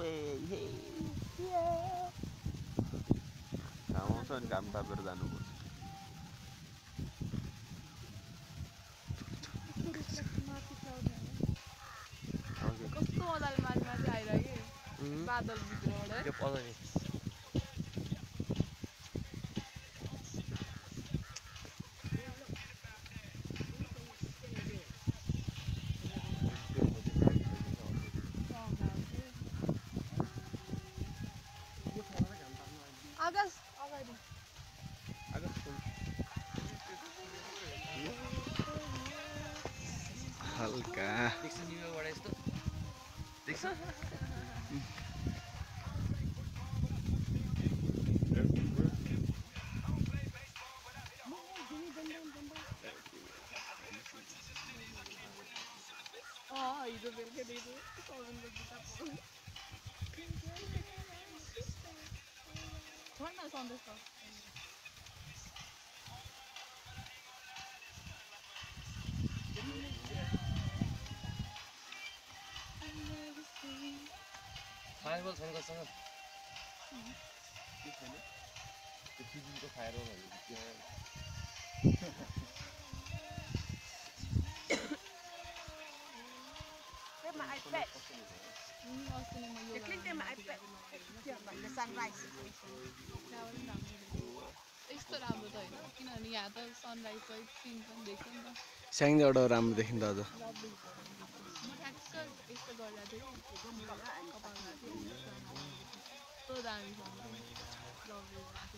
way. Hey. घाम आउँछ नि घाम तापेर जानुपर्छ कस्तो मजाले माथि माथि आइरह्यो कि बादल भित्रबाट यो पल्लो नि आकाश अगाडि हल्का देख्छ नि योबाट यस्तो देख्छ हिजो बेलुकै दिएको पवनको जुत्ता पाउनु छोड न सन्देश फायरबल छैन कसँग के छैन त्यो फिजिङको फायरबलहरू Take my iPad. You clean take my iPad. The sunrise. यस्तो राम्रो त होइन किनभने यहाँ त सनराइज सहित सिन पनि देख्छ नि त स्याङबाट राम्रो देखिन्छ अझ म ठ्याक्क यस्तो गर्दा चाहिँ कपाल कस्तो दामी छ